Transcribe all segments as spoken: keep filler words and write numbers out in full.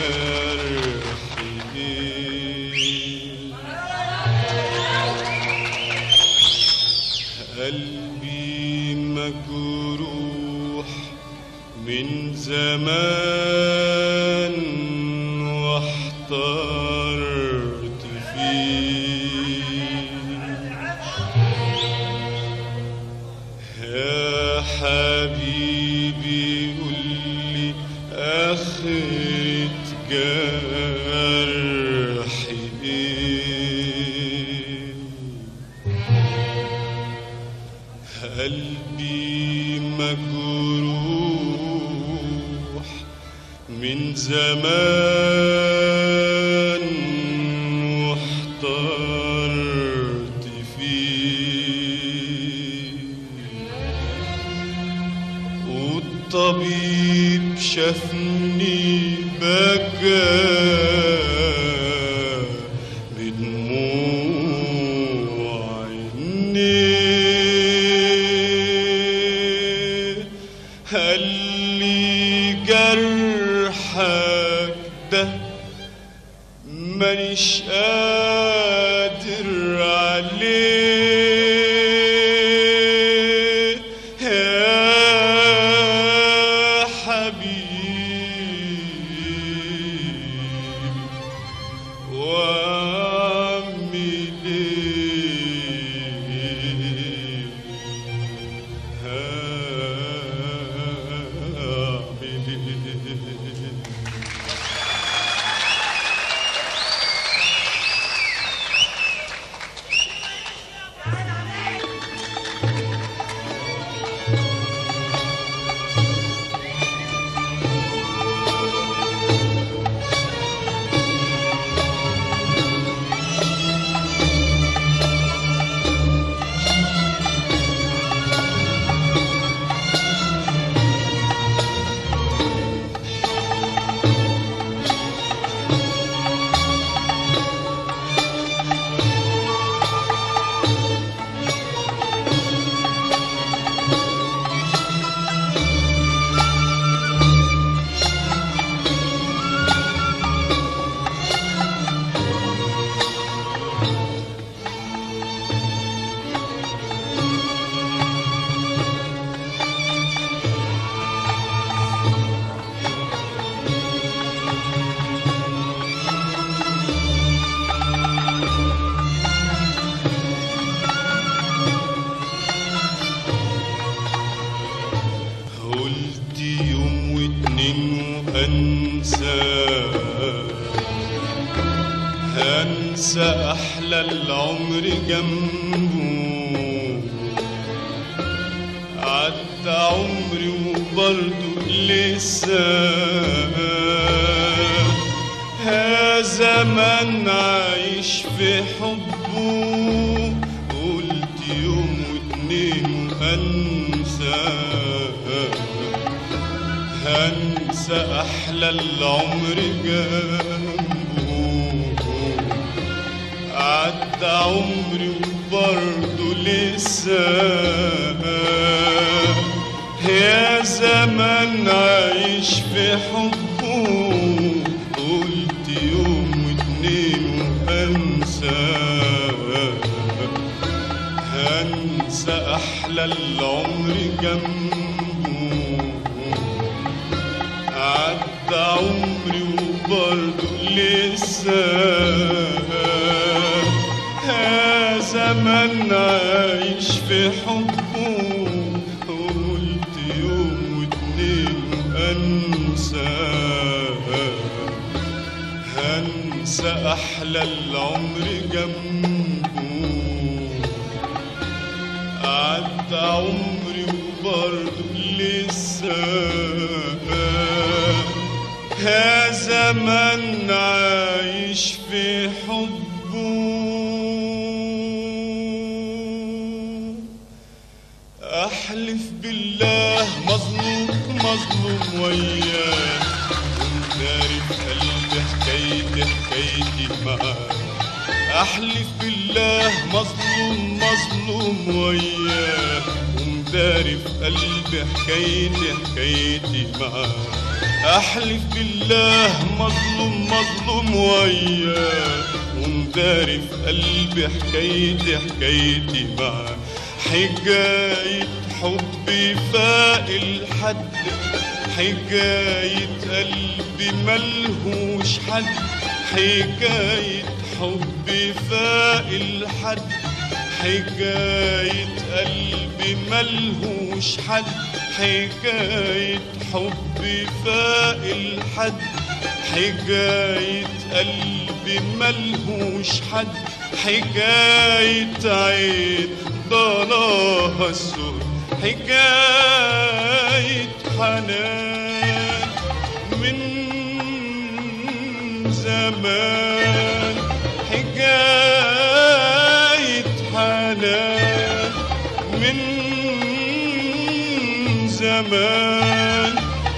قلبي مجروح من زمان واحترت فيه يا حبيبي قولي آخرة جرحي ايه. قلبي مجروح من زمان واحترت فيه والطبيب شافني بكى بدموع عينيه قال لي جرحك ده مانيش قادر عليه يا حبيبي واعمل ايه هعمل ايه. قلت يوم واتنين وهنسى هنسى أحلى العمر جنبه عدى عمري وبرضه لسه ها زمان عايش في حبه. قلت يوم واتنين وهنسى هنسى أحلى العمر جنبه عدى عمري وبرضه لسه يا زمان عايش في حبه. قلت يوم واتنين وهنسى هنسى أحلى العمر جنبه عدى عمري وبرضه لسه يا زمان عايش في حبه. قلت يوم واتنين وهنسى هنسى أحلى العمر جنبه عدى عمري وبرضه لسه يا زمان عايش في حبه. أحلف بالله مظلوم مظلوم وياه ومداري في قلبي حكايتي حكايتي معاه. أحلف بالله مظلوم مظلوم وياه ومداري في قلبي حكايتي حكايتي معاه. احلف بالله مظلوم مظلوم وياه، ومداري في قلبي حكايتي حكايتي معاه. حكاية حبي فاق الحد، حكاية قلبي ملهوش حد، حكاية حبي فاق الحد، حكاية قلبي ملهوش حد، حكاية حبي فاق الحد، حكاية قلبي ملهوش حد، حكاية عين ضناها السود، حكاية حنان من زمان، حكاية حنان من زمان،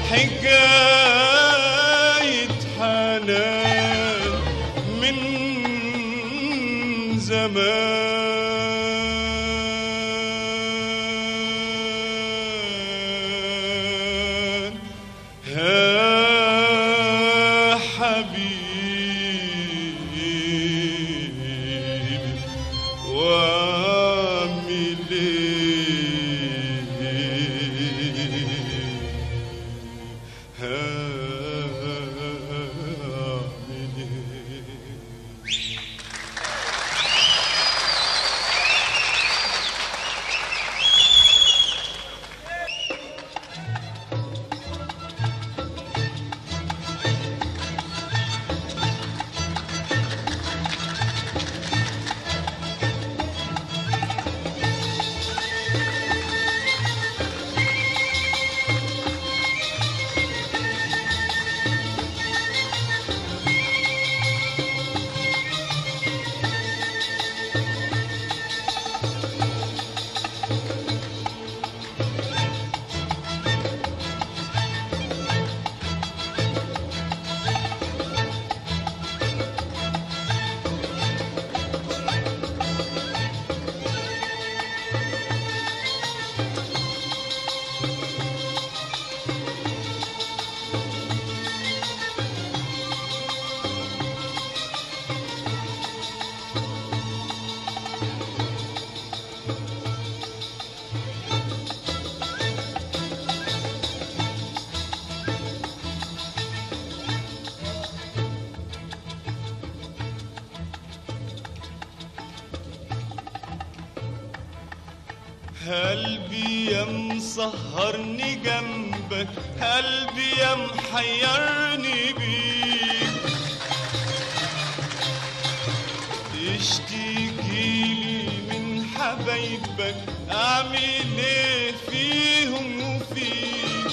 حكاية حنان من زمان. قلبي يا مسهرني جنبك، قلبي يا محيرني بيك، تشتكيلي من حبايبك اعمل ايه فيهم وفيك.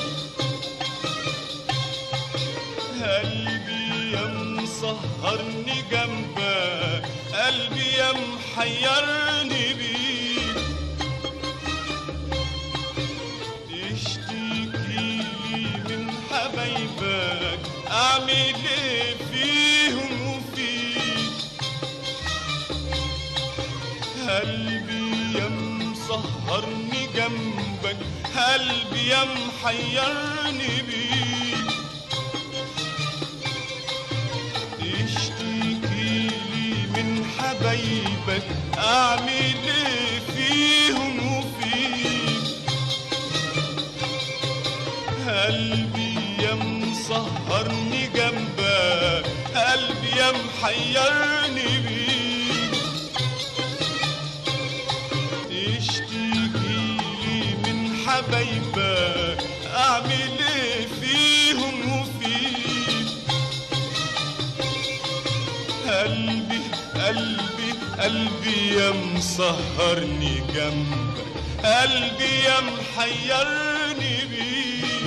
قلبي يا مسهرني جنبك، قلبي يا محيرني بيك، حبايبك اعمل ايه فيهم وفيك. قلبي يا مسهرني جنبك، قلبي يا محيرني بيك، تشتكيلي من حبايبك اعمل ايه فيهم وفيك. قلبي يا مسهرني جنبك، قلبي يا محيرني بيك، تشتكيلي من حبايبك اعمل ايه فيهم وفيك. قلبي قلبي قلبي يا مسهرني جنبك، قلبي يا محيرني بيك،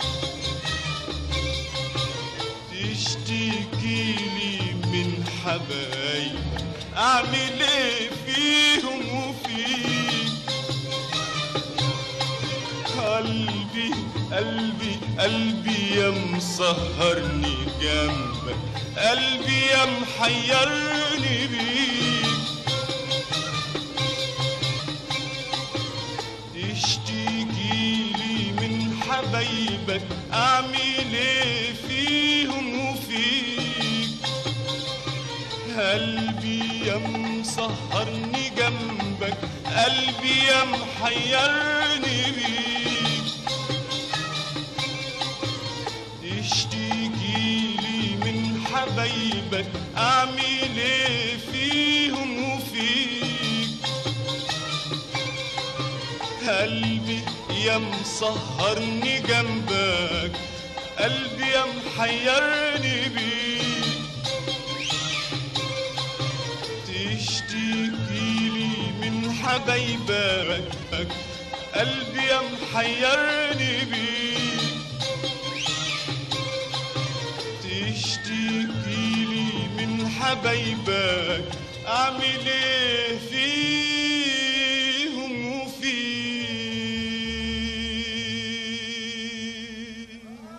تشتكيلي من حبايبك اعمل ايه فيهم وفيك. قلبي قلبي قلبي يا مسهرني جنبك، قلبي يا محيرني بيك، تشتكيلي من حبايبك حبايبك اعمل ايه فيهم وفيك؟ قلبي يا مسهرني جنبك، قلبي يا محيرني بيك، تشتكيلي من حبايبك اعمل ايه فيهم وفيك؟ قلبي يا مسهرني جنبك، قلبي يا محيرني بيك، تشتكيلي من حبايبك قلبي يا محيرني بيك، تشتكيلي من حبايبك اعمل ايه فيهم وفيك؟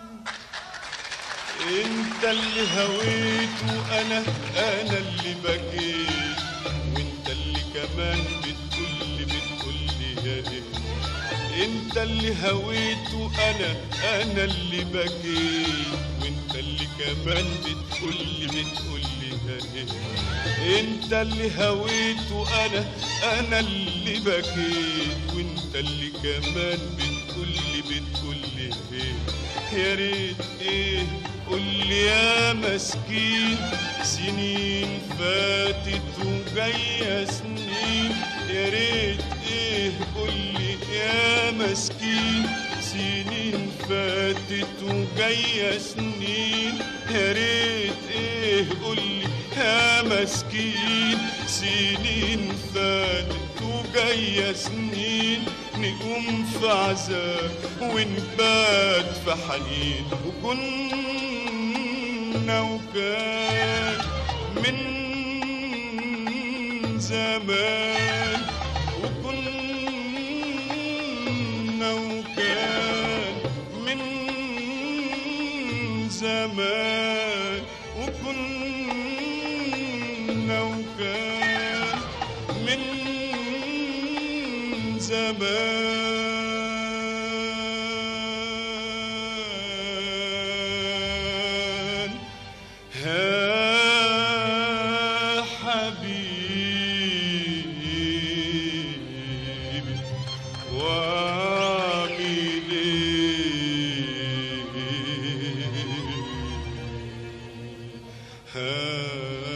انت اللي هويت وانا انا اللي بكيت، وانت اللي كمان بتقولي بتقولي يا ريت. انت اللي هويت وانا انا اللي بكيت، وانت اللي كمان بتقولي بتقولي يا ريت. انت اللي هويت وانا انا اللي بكيت، وانت اللي كمان بتقولي بتقولي يا ريت. يا ريت ايه قولي يا مسكين، سنين فاتت وجاية سنين. يا ريت ايه قولي يا مسكين، سنين فاتت وجاية سنين. يا ريت ايه قولي يا مسكين، سنين فاتت وجاية سنين. نقوم في عذاب ونبات في حنين، وكنا وكان من زمان، وكنا وكان من زمان، وكنا وكان من زمان. ها حبيبي واعمل ايه؟ ها